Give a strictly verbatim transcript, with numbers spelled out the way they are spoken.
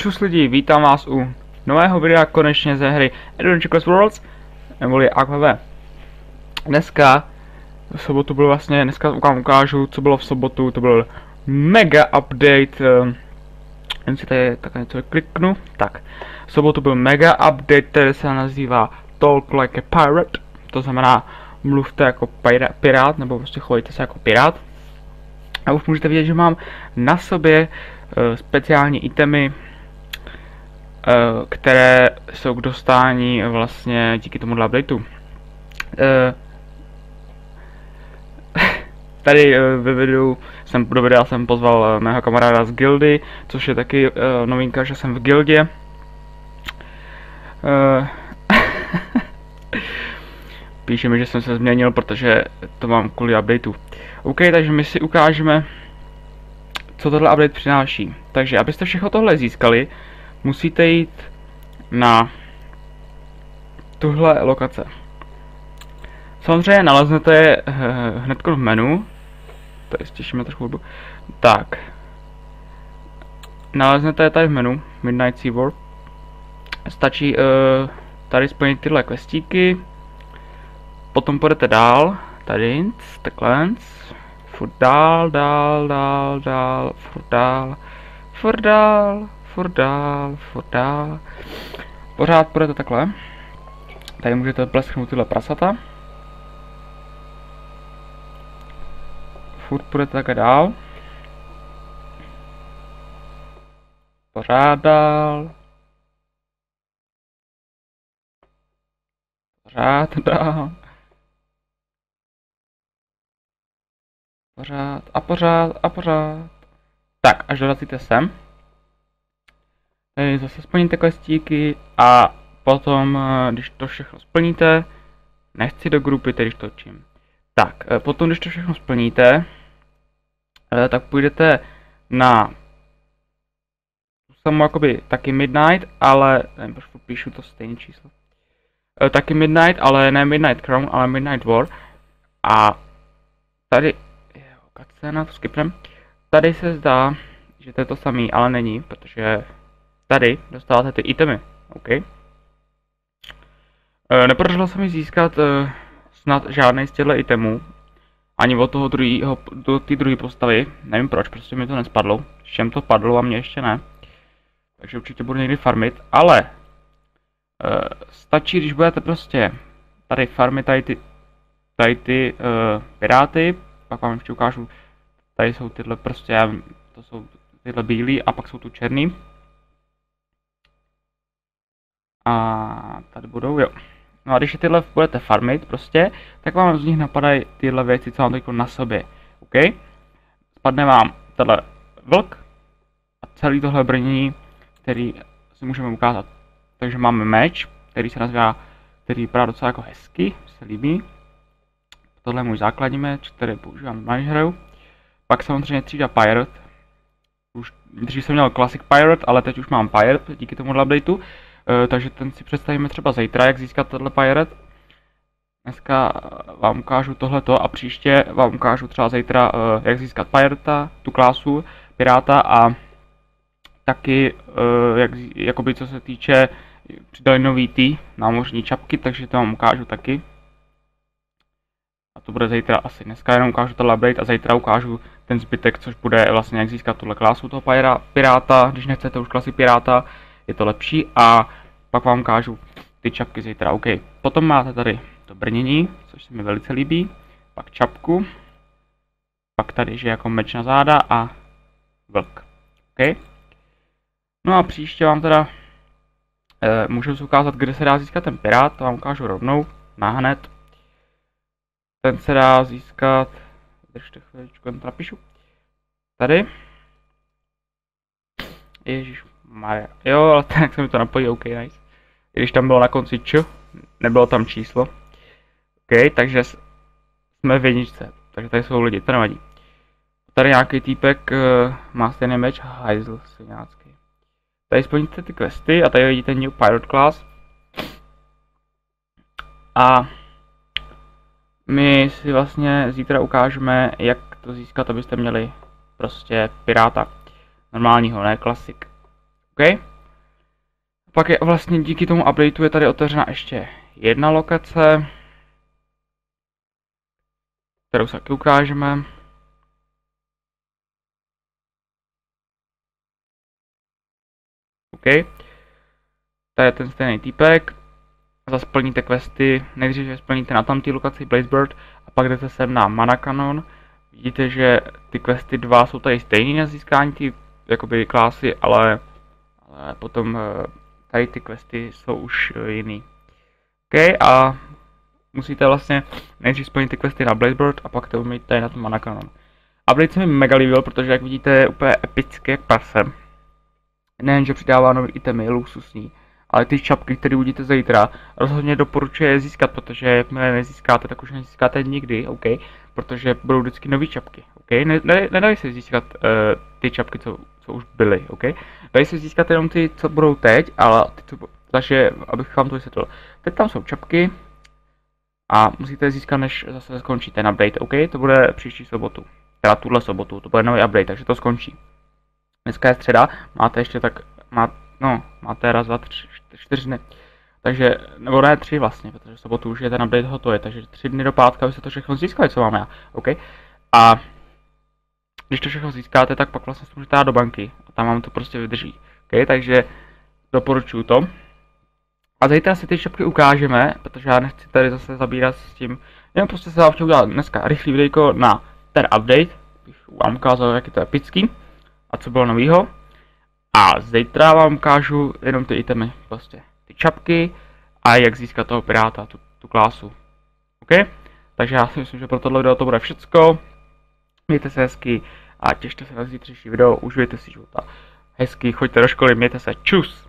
Čus lidi, vítám vás u nového videa konečně ze hry Adventure Quest Worlds, neboli A Q V. Dneska, v sobotu byl vlastně, dneska vám ukážu, co bylo v sobotu, to byl mega update, jen si tady takhle něco kliknu, tak. V sobotu byl mega update, který se nazývá Talk Like a Pirate, to znamená mluvte jako pirát, nebo prostě chovejte se jako pirát. A už můžete vidět, že mám na sobě uh, speciální itemy, uh, které jsou k dostání vlastně díky tomu updateu. Uh, tady uh, ve videu jsem, do videa jsem pozval uh, mého kamaráda z gildy, což je taky uh, novinka, že jsem v gildě. Uh, Píše mi, že jsem se změnil, protože to mám kvůli updateu. OK, takže my si ukážeme, co tohle update přináší. Takže abyste všechno tohle získali, musíte jít na tuhle lokace. Samozřejmě naleznete je hned v menu. Tady stěšíme trochu hudbu. Tak. Naleznete je tady v menu Midnight Seaboard. Stačí uh, tady splnit tyhle questíky. Potom půjdete dál. Tady, takhle. Furt dál, dál, dál, dál, furt dál, furt dál, furt dál, furt dál. Pořád půjdete takhle. Tady můžete plesknout tyhle prasata. Furt půjdete takhle dál. Pořád dál. Pořád dál. Pořád a pořád a pořád. Tak, až dorazíte sem. Tady zase splníte questíky a potom, když to všechno splníte, nechci do grupy, když točím. Tak, potom, když to všechno splníte, tak půjdete na samou jakoby taky Midnight, ale nevím, proč píšu to stejné číslo. Taky Midnight, ale ne Midnight Crown, ale Midnight War. A tady na to skipnem. Tady se zdá, že to je to samý, ale není, protože tady dostáváte ty itemy. OK. E, nepodařilo se mi získat e, snad žádný z těchto itemů. Ani od toho druhého, do té druhé postavy. Nevím proč, prostě mi to nespadlo. Všem to padlo a mě ještě ne. Takže určitě budu někdy farmit, ale e, stačí, když budete prostě tady farmit tady ty, tady ty e, piráty. Pak vám ještě ukážu. Tady jsou tyhle prostě, to jsou tyhle bílý a pak jsou tu černý. A tady budou, jo. No a když je tyhle budete farmit prostě, tak vám z nich napadají tyhle věci, co mám teď na sobě. OK? Spadne vám tenhle vlk a celý tohle brnění, který si můžeme ukázat. Takže máme meč, který se nazývá, který vypadá docela jako hezky, se líbí. Tohle je můj základní meč, který používám v hru. Pak samozřejmě třída Pirate. Už dřív jsem měl Classic Pirate, ale teď už mám Pirate díky tomu updateu. E, takže ten si představíme třeba zítra, jak získat tenhle Pirate. Dneska vám ukážu tohleto a příště vám ukážu třeba zítra, e, jak získat Pirata, tu klásu Piráta a taky, e, jak, jakoby co se týče, přidali nový ty námořní čapky, takže to vám ukážu taky. A to bude zítra asi. Dneska jenom ukážu tohle update a zítra ukážu ten zbytek, což bude vlastně jak získat tuhle klásu toho piráta. Když nechcete už klasy piráta, je to lepší. A pak vám ukážu ty čapky zítra. OK. Potom máte tady to brnění, což se mi velice líbí. Pak čapku. Pak tady, že jako meč na záda a vlk. OK. No a příště vám teda e, můžu si ukázat, kde se dá získat ten pirát. To vám ukážu rovnou, nahned. Ten se dá získat, držte chvíličku, jen to napíšu. Tady. Ježišmarja. Jo, ale tak se mi to napojí, OK, nice. I když tam bylo na konci č, nebylo tam číslo. OK, takže jsme v jedničce. Takže tady jsou lidi, to nevadí. Tady nějaký týpek uh, má stejný meč, hajzl sviňácký. Tady splníte ty questy a tady vidíte New Pirate Class. A my si vlastně zítra ukážeme, jak to získat, abyste měli prostě piráta. Normálního, ne klasik. OK? Pak je vlastně díky tomu updateu je tady otevřena ještě jedna lokace, kterou se taky ukážeme. OK. Tady je ten stejný týpek. Zase splníte questy, nejdříve splníte na tamtý lokaci Blazebird a pak jdete sem na Mana Cannon. Vidíte, že ty questy dva jsou tady stejný na získání ty jakoby klásy, ale, ale potom tady ty questy jsou už jiný. OK, a musíte vlastně nejdřív splnit ty questy na Blazebird a pak to umít tady na tom Mana Cannon. Update se mi mega líbil, protože jak vidíte je úplně epický jak prase. Nejen, že přidává nový itemy, luxusní, ale ty čapky, které uvidíte zítra, rozhodně doporučuji získat, protože jakmile nezískáte, tak už nezískáte nikdy, OK? Protože budou vždycky nový čapky, OK? Ne, ne, nedají se získat uh, ty čapky, co, co už byly, OK? Dají se získat jenom ty, co budou teď, ale ty, co... Takže, abych vám to vysvětlil. Teď tam jsou čapky a musíte je získat, než zase skončí ten update, OK? To bude příští sobotu, teda tuhle sobotu, to bude nový update, takže to skončí. Dneska je středa, máte ještě tak, má, no, máte raz, dva, tři, čtyři dny. Takže, nebo ne tři vlastně, protože sobotu už je ten update hotový, takže tři dny do pátka byste to všechno získali, co mám já, OK? A když to všechno získáte, tak pak vlastně můžete dát do banky a tam vám to prostě vydrží, OK? Takže doporučuju to. A zítra si ty šapky ukážeme, protože já nechci tady zase zabírat s tím, jenom prostě se vám chtěl udělat dneska rychlý videjko na ten update, bych vám ukázal, jak je to epický a co bylo novýho. A zítra vám ukážu jenom ty itemy, prostě ty čapky a jak získat toho piráta, tu, tu klásu. OK? Takže já si myslím, že pro tohle video to bude všecko. Mějte se hezky a těšte se na zítřejší video, užijte si života. Hezky, choďte do školy, mějte se, čus!